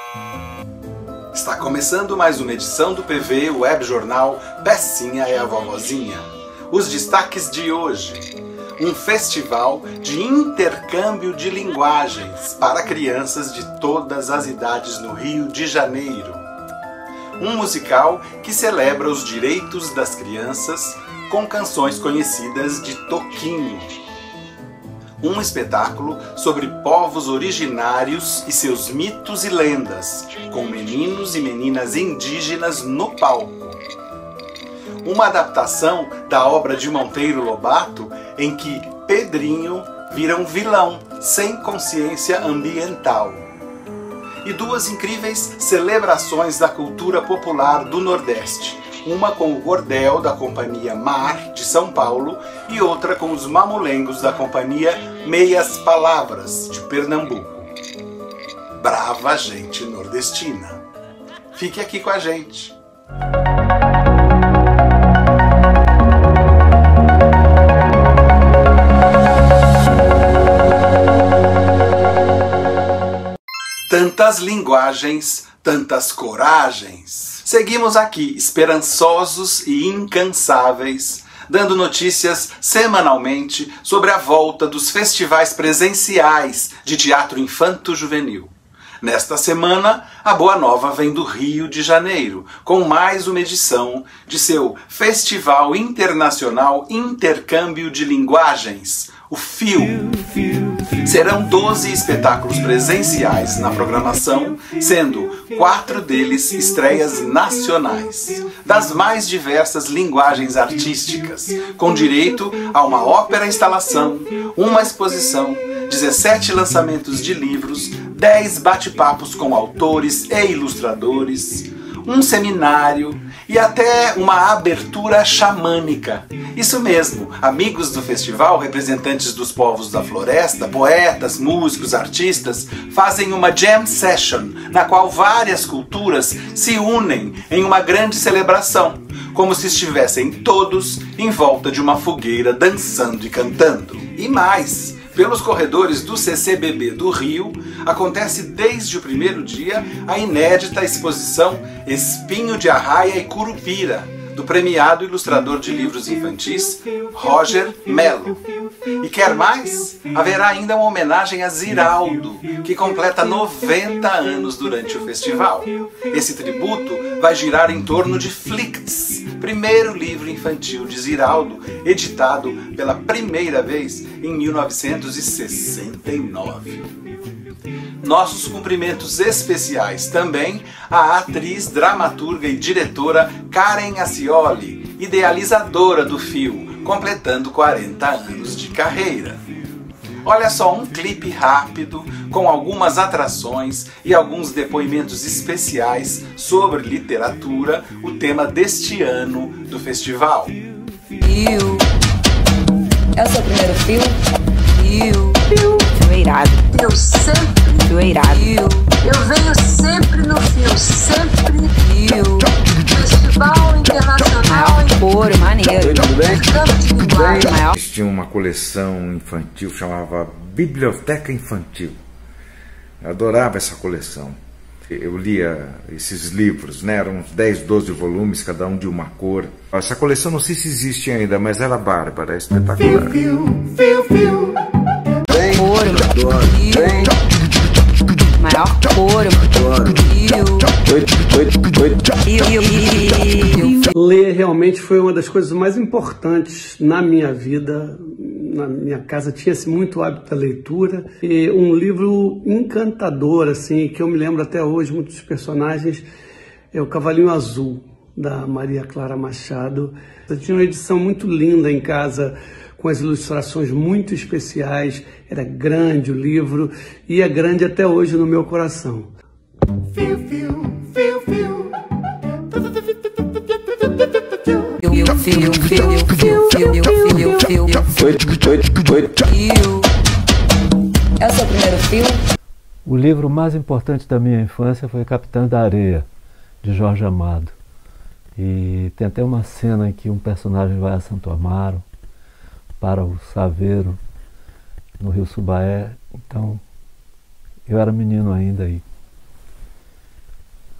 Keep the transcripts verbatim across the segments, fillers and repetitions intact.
Está começando mais uma edição do P V, o web jornal Pecinha é a Vovozinha. Os destaques de hoje: um festival de intercâmbio de linguagens para crianças de todas as idades no Rio de Janeiro. Um musical que celebra os direitos das crianças com canções conhecidas de Toquinho. Um espetáculo sobre povos originários e seus mitos e lendas, com meninos e meninas indígenas no palco. Uma adaptação da obra de Monteiro Lobato, em que Pedrinho vira um vilão sem consciência ambiental. E duas incríveis celebrações da cultura popular do Nordeste, uma com o Gordel da Companhia Mar de São Paulo e outra com os Mamulengos da Companhia Meias Palavras de Pernambuco. Brava gente nordestina! Fique aqui com a gente! Tantas linguagens, tantas coragens. Seguimos aqui, esperançosos e incansáveis, dando notícias semanalmente sobre a volta dos festivais presenciais de teatro infanto-juvenil. Nesta semana, a boa nova vem do Rio de Janeiro, com mais uma edição de seu Festival Internacional Intercâmbio de Linguagens, o F I U. Serão doze espetáculos presenciais na programação, sendo quatro deles estreias nacionais, das mais diversas linguagens artísticas, com direito a uma ópera-instalação, uma exposição, dezessete lançamentos de livros, dez bate-papos com autores e ilustradores, um seminário e até uma abertura xamânica. Isso mesmo, amigos do festival, representantes dos povos da floresta, poetas, músicos, artistas, fazem uma jam session, na qual várias culturas se unem em uma grande celebração, como se estivessem todos em volta de uma fogueira dançando e cantando. E mais, pelos corredores do C C B B do Rio, acontece desde o primeiro dia a inédita exposição Espinho de Arraia e Curupira, do premiado ilustrador de livros infantis Roger Mello. E quer mais? Haverá ainda uma homenagem a Ziraldo, que completa noventa anos durante o festival. Esse tributo vai girar em torno de Flicts, primeiro livro infantil de Ziraldo, editado pela primeira vez em mil novecentos e sessenta e nove. Nossos cumprimentos especiais também à atriz, dramaturga e diretora Karen Acioli, idealizadora do F I U, completando quarenta anos de carreira. Olha só um clipe rápido com algumas atrações e alguns depoimentos especiais sobre literatura, o tema deste ano do festival. F I U. É o seu primeiro F I U? F I U. F I U. F I U é irado. Eu sempre. F I U é irado. F I U. Eu venho sempre no F I U. Sempre. F I U. Festival Internacional. Puro, maneiro. Tudo bem? De linguagem. Eles tinham uma coleção infantil, chamava Biblioteca Infantil. Eu adorava essa coleção. Eu lia esses livros, né? Eram uns dez, doze volumes, cada um de uma cor. Essa coleção não sei se existe ainda, mas era bárbara, é espetacular. Puro, Bem, maior puro. Ler realmente foi uma das coisas mais importantes na minha vida. Na minha casa tinha-se muito hábito da leitura. E um livro encantador, assim, que eu me lembro até hoje, muitos personagens, é O Cavalinho Azul, da Maria Clara Machado. Eu tinha uma edição muito linda em casa, com as ilustrações muito especiais. Era grande o livro e é grande até hoje no meu coração. É o seu primeiro F I U? O livro mais importante da minha infância foi Capitães da Areia, de Jorge Amado. E tem até uma cena em que um personagem vai a Santo Amaro, para o Saveiro, no Rio Subaé. Então, eu era menino ainda aí.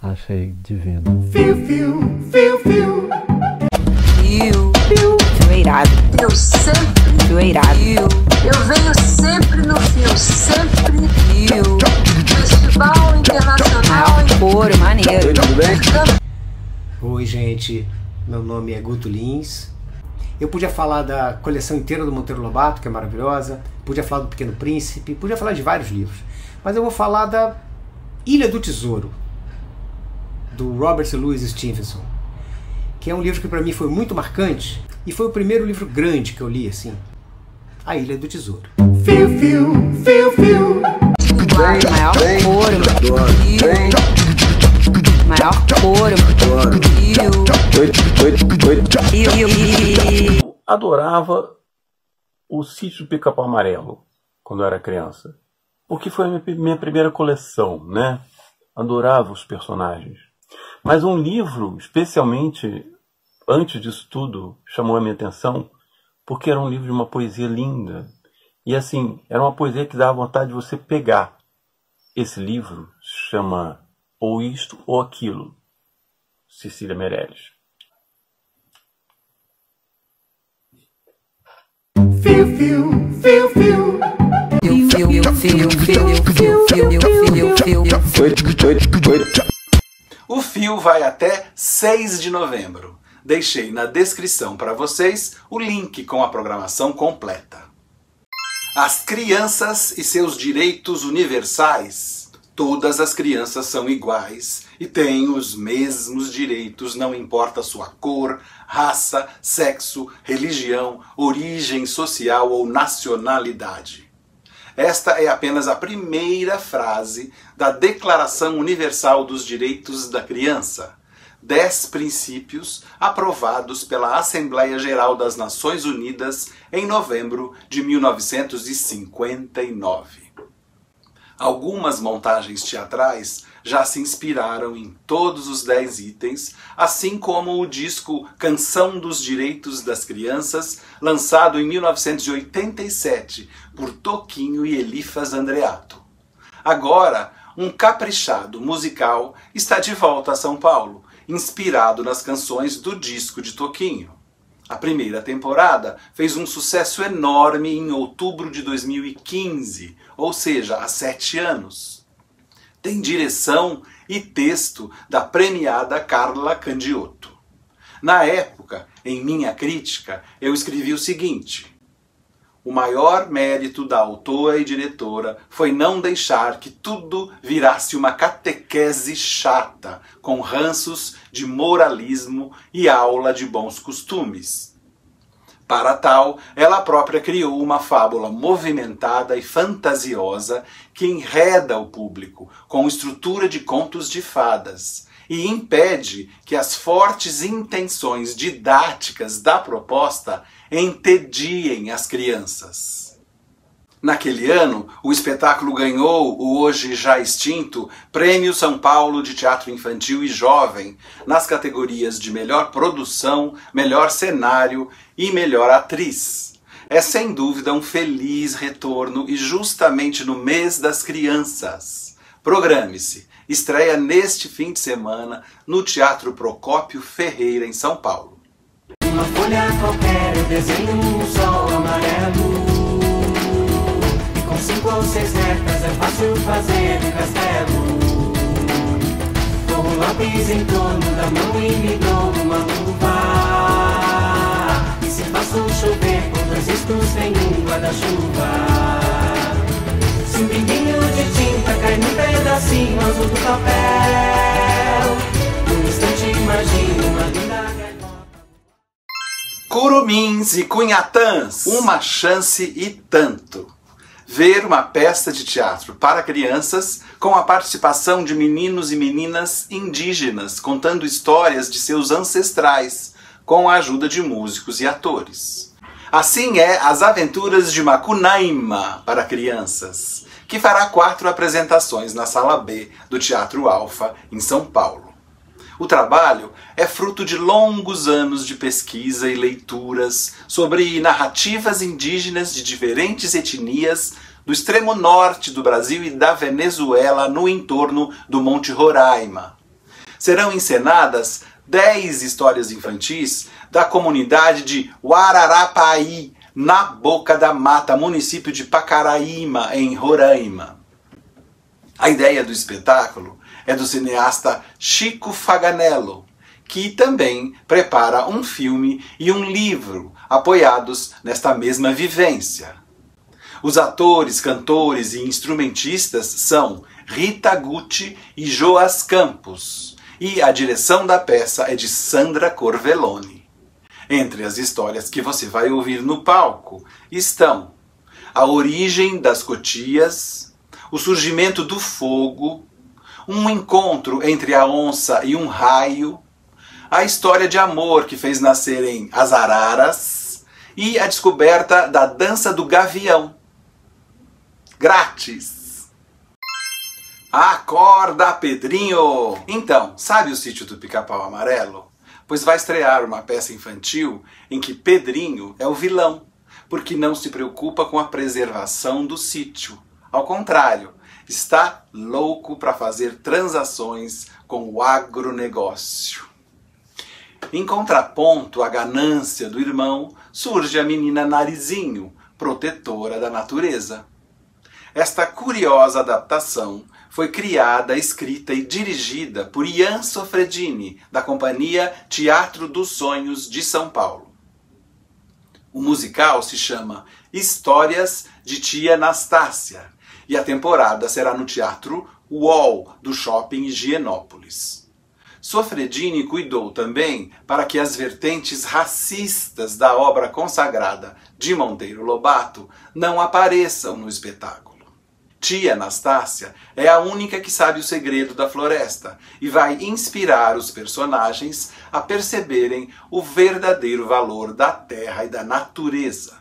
achei divino. Fio, fio, fio, fio. Fio, fio, fio irado. Eu sempre, Fio irado. Fio, eu venho sempre no fio, sempre. fio. Festival Internacional Couro, maneiro. Tudo bem? e Oi, gente. Meu nome é Guto Lins. Eu podia falar da coleção inteira do Monteiro Lobato, que é maravilhosa. Podia falar do Pequeno Príncipe. Podia falar de vários livros. Mas eu vou falar da Ilha do Tesouro, do Robert Louis Stevenson, que é um livro que para mim foi muito marcante e foi o primeiro livro grande que eu li, assim. A Ilha do Tesouro. Fio, fio, fio, fio. Maior couro. Fio. Maior couro. Fio. Fio, fio. Adorava o Sítio do Pica-Pau Amarelo quando eu era criança, porque foi a minha, minha primeira coleção, né? Adorava os personagens. Mas um livro, especialmente antes disso tudo, chamou a minha atenção, porque era um livro de uma poesia linda. E assim, era uma poesia que dava vontade de você pegar. Esse livro se chama Ou Isto ou Aquilo, Cecília Meirelles. Fio, fio, fio, fio. Fio, fio, fio, fio, fio, fio, fio. O fio vai até seis de novembro. Deixei na descrição para vocês o link com a programação completa. As crianças e seus direitos universais. Todas as crianças são iguais e têm os mesmos direitos, não importa sua cor, raça, sexo, religião, origem social ou nacionalidade. Esta é apenas a primeira frase da Declaração Universal dos Direitos da Criança. Dez princípios aprovados pela Assembleia Geral das Nações Unidas em novembro de mil novecentos e cinquenta e nove. Algumas montagens teatrais já se inspiraram em todos os dez itens, assim como o disco Canção dos Direitos das Crianças, lançado em mil novecentos e oitenta e sete por Toquinho e Elifas Andreato. Agora, um caprichado musical está de volta a São Paulo, inspirado nas canções do disco de Toquinho. A primeira temporada fez um sucesso enorme em outubro de dois mil e quinze, ou seja, há sete anos. Tem direção e texto da premiada Carla Candiotto. Na época, em minha crítica, eu escrevi o seguinte: o maior mérito da autora e diretora foi não deixar que tudo virasse uma catequese chata, com ranços de moralismo e aula de bons costumes. Para tal, ela própria criou uma fábula movimentada e fantasiosa que enreda o público com estrutura de contos de fadas e impede que as fortes intenções didáticas da proposta entediem as crianças. Naquele ano, o espetáculo ganhou o hoje já extinto Prêmio São Paulo de Teatro Infantil e Jovem, nas categorias de melhor produção, melhor cenário e melhor atriz. É sem dúvida um feliz retorno e justamente no mês das crianças. Programe-se, estreia neste fim de semana no Teatro Procópio Ferreira, em São Paulo. Uma folha qualquer, eu desenho um sol amarelo. E com cinco ou seis retas é fácil fazer um castelo. Com o lápis em torno da mão e me dou uma luva. E se faço chover, com dois riscos vem um guarda-chuva. Se um pinguinho de tinta cai num pedacinho azul do papel, num instante imagino uma linda gaivota. Curumins e Cunhatãs, uma chance e tanto. Ver uma peça de teatro para crianças com a participação de meninos e meninas indígenas contando histórias de seus ancestrais, com a ajuda de músicos e atores. Assim é As Aventuras de Macunaíma para crianças, que fará quatro apresentações na Sala B do Teatro Alfa, em São Paulo. O trabalho é fruto de longos anos de pesquisa e leituras sobre narrativas indígenas de diferentes etnias do extremo norte do Brasil e da Venezuela no entorno do Monte Roraima. serão encenadas dez histórias infantis da comunidade de Guararapaí, na Boca da Mata, município de Pacaraíma, em Roraima. A ideia do espetáculo é do cineasta Chico Faganello, que também prepara um filme e um livro apoiados nesta mesma vivência. Os atores, cantores e instrumentistas são Rita Gucci e Joás Campos, e a direção da peça é de Sandra Corvelloni. Entre as histórias que você vai ouvir no palco estão a origem das Cotias, o surgimento do fogo, um encontro entre a onça e um raio, a história de amor que fez nascerem as araras e a descoberta da dança do gavião. Grátis! Acorda, Pedrinho! Então, sabe o Sítio do Pica-Pau Amarelo? Pois vai estrear uma peça infantil em que Pedrinho é o vilão, porque não se preocupa com a preservação do sítio. Ao contrário, está louco para fazer transações com o agronegócio. Em contraponto à ganância do irmão, surge a menina Narizinho, protetora da natureza. Esta curiosa adaptação foi criada, escrita e dirigida por Ian Sofredini, da companhia Teatro dos Sonhos de São Paulo. O musical se chama Histórias de Tia Anastácia e a temporada será no Teatro U O L do Shopping Higienópolis. Sofredini cuidou também para que as vertentes racistas da obra consagrada de Monteiro Lobato não apareçam no espetáculo. Tia Anastácia é a única que sabe o segredo da floresta e vai inspirar os personagens a perceberem o verdadeiro valor da terra e da natureza.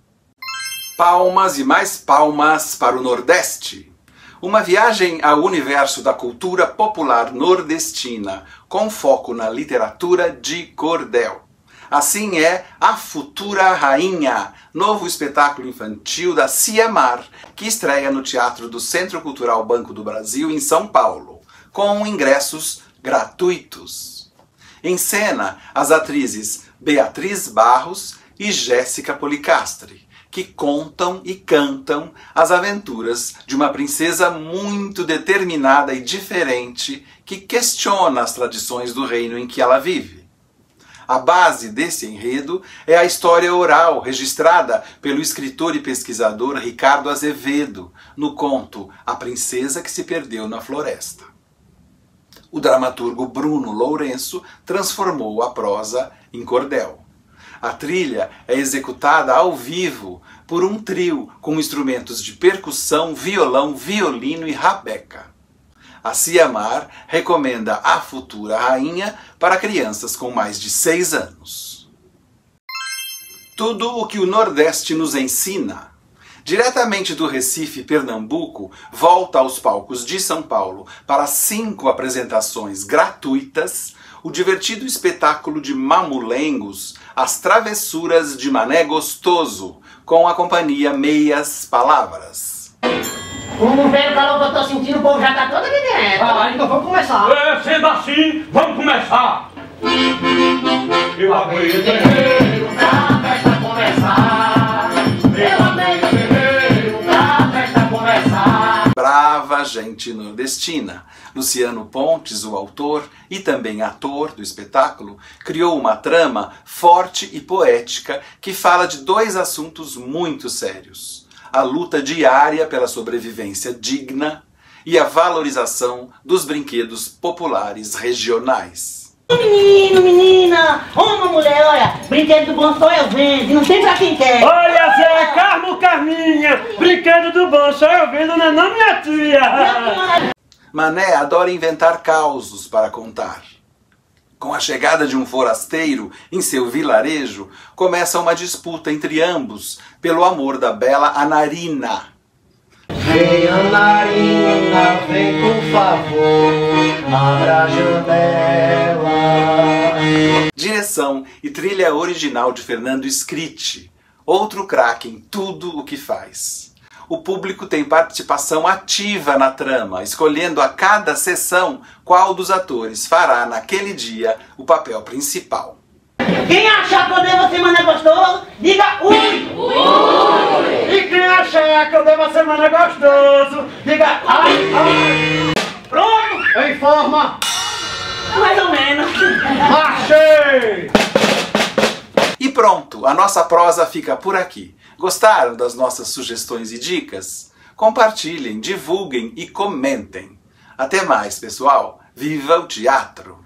Palmas e mais palmas para o Nordeste! Uma viagem ao universo da cultura popular nordestina, com foco na literatura de cordel. Assim é A Futura Rainha, novo espetáculo infantil da Ciamar, que estreia no Teatro do Centro Cultural Banco do Brasil, em São Paulo, com ingressos gratuitos. Em cena, as atrizes Beatriz Barros e Jéssica Policastri, que contam e cantam as aventuras de uma princesa muito determinada e diferente que questiona as tradições do reino em que ela vive. A base desse enredo é a história oral registrada pelo escritor e pesquisador Ricardo Azevedo, no conto A Princesa que se Perdeu na Floresta. O dramaturgo Bruno Lourenço transformou a prosa em cordel. A trilha é executada ao vivo por um trio com instrumentos de percussão, violão, violino e rabeca. A Ciamar recomenda A Futura Rainha para crianças com mais de seis anos. Tudo o que o Nordeste nos ensina. Diretamente do Recife, Pernambuco, volta aos palcos de São Paulo para cinco apresentações gratuitas, o divertido espetáculo de Mamulengos, As Travessuras de Mané Gostoso, com a companhia Meias Palavras. Como vê o calor que eu tô sentindo, o povo já tá todo aqui dentro. Ah, então vamos começar. É, sendo assim, vamos começar. Eu amei o terreiro pra festa começar. Eu amei o terreiro pra festa começar. Brava gente nordestina. Luciano Pontes, o autor e também ator do espetáculo, criou uma trama forte e poética que fala de dois assuntos muito sérios: a luta diária pela sobrevivência digna e a valorização dos brinquedos populares regionais. Menino, menina, homem, mulher, olha, brinquedo do bom só eu vendo, e não tem pra quem quer. Olha, Zé, Carmo, Carminha, brinquedo do bom só eu vendo, não é não, minha tia? Mané adora inventar causos para contar. Com a chegada de um forasteiro em seu vilarejo, começa uma disputa entre ambos pelo amor da bela Anarina. Vem, Anarina, vem por favor, abra a janela. Direção e trilha original de Fernando Scritti, outro craque em tudo o que faz. o público tem participação ativa na trama, escolhendo a cada sessão qual dos atores fará naquele dia o papel principal. Quem achar que eu devo ser mané gostoso, diga ui! Ui! E quem achar que eu devo ser mané gostoso, diga ai, ai! Pronto! Em forma! Mais ou menos. Achei! E pronto, a nossa prosa fica por aqui. Gostaram das nossas sugestões e dicas? Compartilhem, divulguem e comentem. Até mais, pessoal! Viva o teatro!